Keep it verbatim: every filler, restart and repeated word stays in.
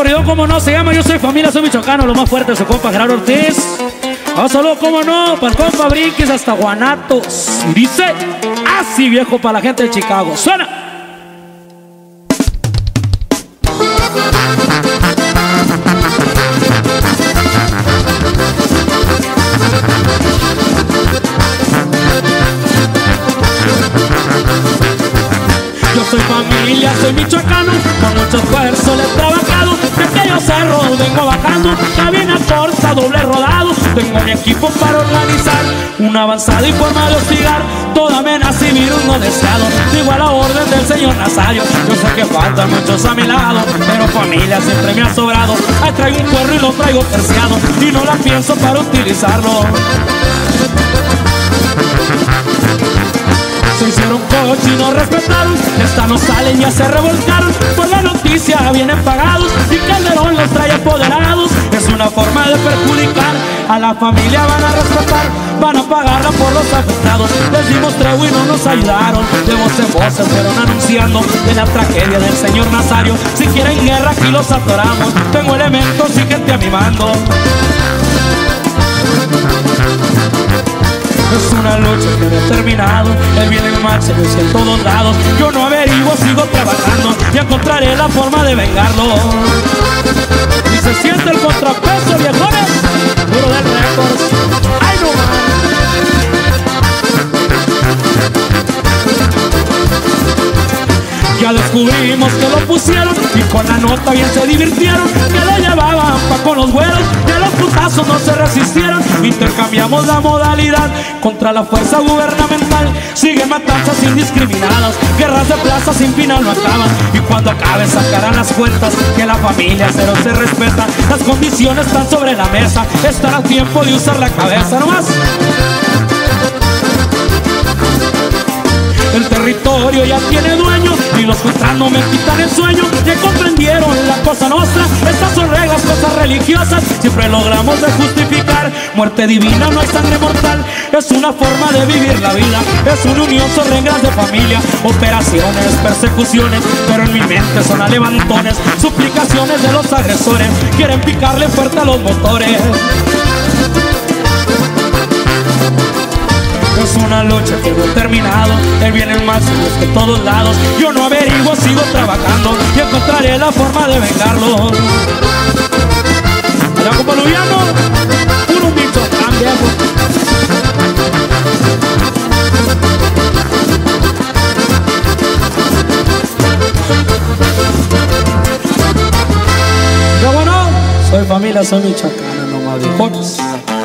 corrido, como no, se llama Yo Soy Familia, Soy Michoacano, lo más fuerte de su compa Gerardo Ortiz. Un saludo, como no, para el compa Brinquis hasta Guanatos. Y dice así, viejo, para la gente de Chicago. Suena. Yo soy familia, soy michoacano, con mucho esfuerzo le he trabajado. De aquellos cerros vengo bajando, cabina corta, doble rodado. Tengo mi equipo para organizar una avanzada y forma de hostigar toda amenaza y virus no deseado. Sigo a la orden del señor Nazario. Yo sé que faltan muchos a mi lado, pero familia siempre me ha sobrado. Ahí traigo un cuerno y lo traigo terciado, y no la pienso para utilizarlo. Se hicieron coche y no respetaron, esta no salen, ya se revolcaron. Por la noticia vienen pagados y Calderón los trae apoderados. Es una forma de perjudicar a la familia, van a respetar, van a pagarla por los afectados. Les dimos tregua y no nos ayudaron, de voz en voz se fueron anunciando de la tragedia del señor Nazario. Si quieren guerra aquí los atoramos, tengo elementos y gente a mi mando. Es una lucha que no he terminado, el bien y el mal se luce en todos lados. Yo no averiguo, sigo trabajando y encontraré la forma de vengarlo. Y se siente el contrapeso, viejones, puro del Records. ¡Ay, no más! Ya descubrimos que lo pusieron y con la nota bien se divirtieron. Que lo llevaban pa' con los vuelos y a los putazos no se resistieron. Intercambiamos la modalidad contra la fuerza gubernamental. Siguen matanzas indiscriminadas, guerras de plaza sin final no acaban. Y cuando acabe sacarán las cuentas, que la familia cero se respeta. Las condiciones están sobre la mesa, estará a tiempo de usar la cabeza nomás. El territorio ya tiene dueño y los contranos me quitan el sueño. Ya comprendieron la cosa nuestra, estas son reglas, cosas religiosas. Siempre logramos de justificar, muerte divina no es sangre mortal. Es una forma de vivir la vida, es una unión, son reglas de familia. Operaciones, persecuciones, pero en mi mente son alevantones. Suplicaciones de los agresores, quieren picarle fuerte a los motores. Es una lucha que no he terminado, el bien y el mal se busca de todos lados. Yo no averiguo, sigo trabajando y encontraré la forma de vengarlo. Allá como Luviano, puro Michoacán, viejo. Yo bueno, soy familia, soy michoacana, no más viejones.